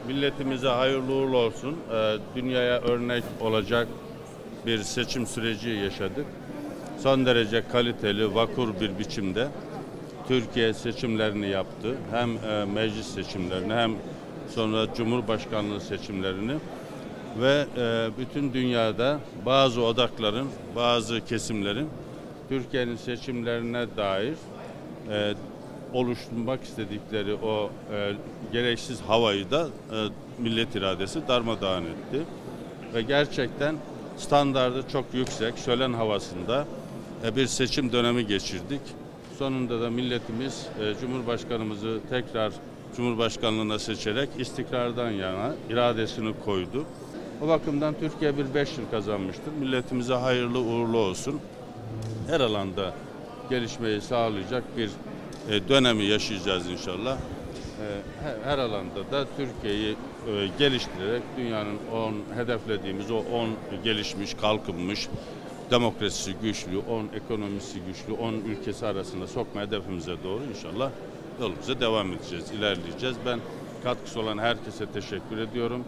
Milletimize hayırlı uğurlu olsun. Dünyaya örnek olacak bir seçim süreci yaşadık. Son derece kaliteli, vakur bir biçimde Türkiye seçimlerini yaptı. Hem meclis seçimlerini hem sonra Cumhurbaşkanlığı seçimlerini ve bütün dünyada bazı odakların, bazı kesimlerin Türkiye'nin seçimlerine dair oluşturmak istedikleri o gereksiz havayı da millet iradesi darmadağın etti. Ve gerçekten standardı çok yüksek, şölen havasında bir seçim dönemi geçirdik. Sonunda da milletimiz Cumhurbaşkanımızı tekrar Cumhurbaşkanlığına seçerek istikrardan yana iradesini koydu. O bakımdan Türkiye bir 5 yıl kazanmıştır. Milletimize hayırlı uğurlu olsun. Her alanda gelişmeyi sağlayacak bir dönemi yaşayacağız inşallah. Her alanda da Türkiye'yi geliştirerek dünyanın hedeflediğimiz o 10 gelişmiş, kalkınmış, demokrasisi güçlü, 10 ekonomisi güçlü, 10 ülkesi arasında sokma hedefimize doğru inşallah yolumuza devam edeceğiz, ilerleyeceğiz. Ben katkısı olan herkese teşekkür ediyorum.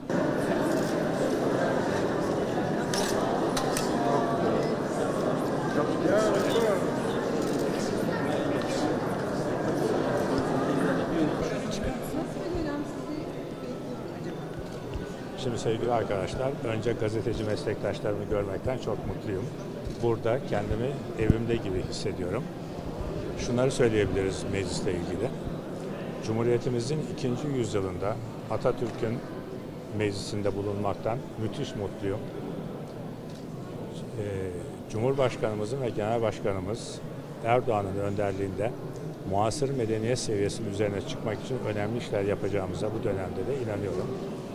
Şimdi sevgili arkadaşlar, önce gazeteci meslektaşlarımı görmekten çok mutluyum. Burada kendimi evimde gibi hissediyorum. Şunları söyleyebiliriz meclisle ilgili. Cumhuriyetimizin 2. yüzyılında Atatürk'ün meclisinde bulunmaktan müthiş mutluyum. Cumhurbaşkanımızın ve Genel Başkanımız Erdoğan'ın önderliğinde muasır medeniyet seviyesinin üzerine çıkmak için önemli işler yapacağımıza bu dönemde de inanıyorum.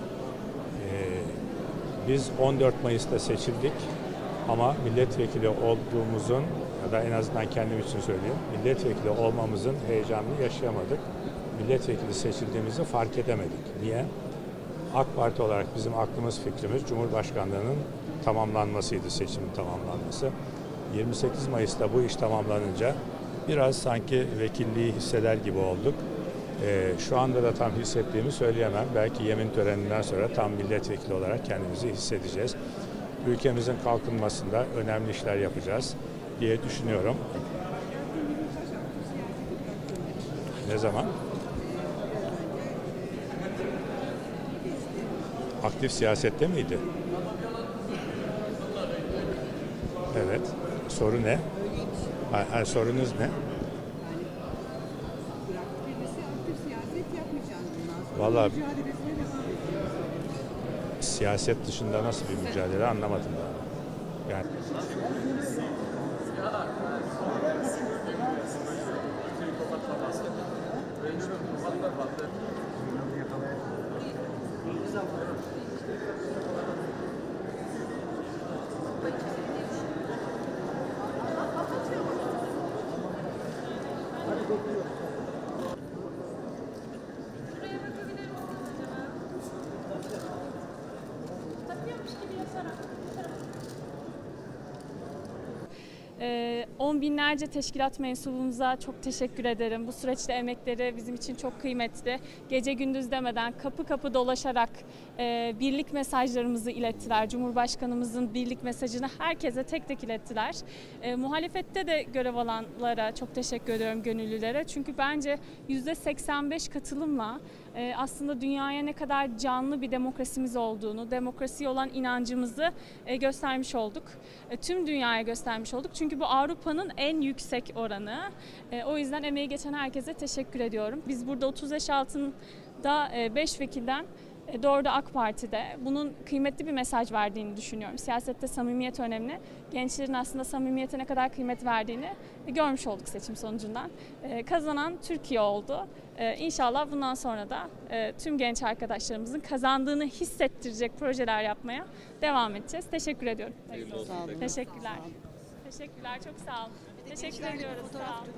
Biz 14 Mayıs'ta seçildik ama milletvekili olduğumuzun ya da en azından kendim için söyleyeyim, milletvekili olmamızın heyecanını yaşayamadık. Milletvekili seçildiğimizi fark edemedik. Niye? AK Parti olarak bizim aklımız, fikrimiz Cumhurbaşkanlığının tamamlanmasıydı, seçimin tamamlanması. 28 Mayıs'ta bu iş tamamlanınca biraz sanki vekilliği hisseder gibi olduk. Şu anda da tam hissettiğimi söyleyemem. Belki yemin töreninden sonra tam milletvekili olarak kendimizi hissedeceğiz. Ülkemizin kalkınmasında önemli işler yapacağız diye düşünüyorum. Ne zaman? Aktif siyasette miydi? Evet. Soru ne? Sorunuz ne? Vallahi siyaset dışında nasıl bir mücadele anlamadım daha. Yani On binlerce teşkilat mensubumuza çok teşekkür ederim. Bu süreçte emekleri bizim için çok kıymetli. Gece gündüz demeden kapı kapı dolaşarak birlik mesajlarımızı ilettiler. Cumhurbaşkanımızın birlik mesajını herkese tek tek ilettiler. Muhalefette de görev alanlara çok teşekkür ediyorum, gönüllülere. Çünkü bence %85 katılımla aslında dünyaya ne kadar canlı bir demokrasimiz olduğunu, demokrasiye olan inancımızı göstermiş olduk. Tüm dünyaya göstermiş olduk. Çünkü bu Avrupa'nın en yüksek oranı. O yüzden emeği geçen herkese teşekkür ediyorum. Biz burada 30 yaş altında 5 vekilden 4'ü AK Parti'de. Bunun kıymetli bir mesaj verdiğini düşünüyorum. Siyasette samimiyet önemli. Gençlerin aslında samimiyete ne kadar kıymet verdiğini görmüş olduk seçim sonucundan. Kazanan Türkiye oldu. İnşallah bundan sonra da tüm genç arkadaşlarımızın kazandığını hissettirecek projeler yapmaya devam edeceğiz. Teşekkür ediyorum. Sağ olun. Teşekkürler. Teşekkürler, çok sağ olun. Teşekkür ediyoruz. Sağ olun.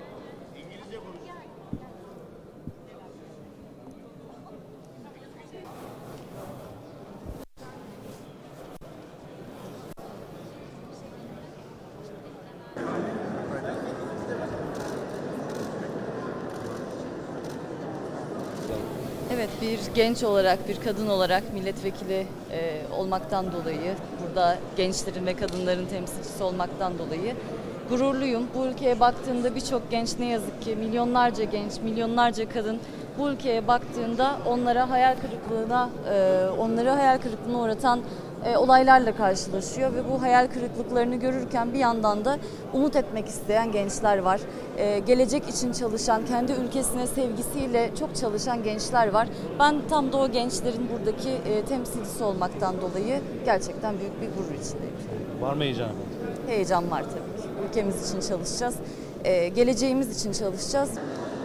Evet, bir genç olarak, bir kadın olarak milletvekili olmaktan dolayı, burada gençlerin ve kadınların temsilcisi olmaktan dolayı gururluyum. Bu ülkeye baktığımda birçok genç, ne yazık ki milyonlarca genç, milyonlarca kadın bu ülkeye baktığında onları hayal kırıklığına uğratan olaylarla karşılaşıyor ve bu hayal kırıklıklarını görürken bir yandan da umut etmek isteyen gençler var. Gelecek için çalışan, kendi ülkesine sevgisiyle çok çalışan gençler var. Ben tam da o gençlerin buradaki temsilcisi olmaktan dolayı gerçekten büyük bir gurur içindeyim. Var mı heyecan? Heyecan var tabii ki. Ülkemiz için çalışacağız. Geleceğimiz için çalışacağız.